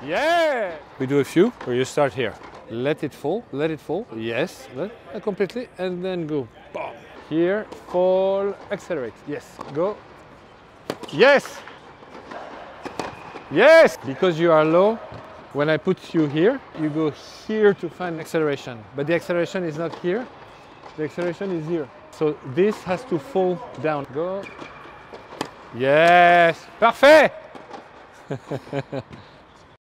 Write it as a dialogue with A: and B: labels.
A: Yeah! We do a few, where you start here. Let it fall, yes, completely, and then go. Boom. Here, fall, accelerate, yes, go. Yes! Yes! Because you are low, when I put you here, you go here to find acceleration. But the acceleration is not here, the acceleration is here. So this has to fall down. Go. Yes! Parfait!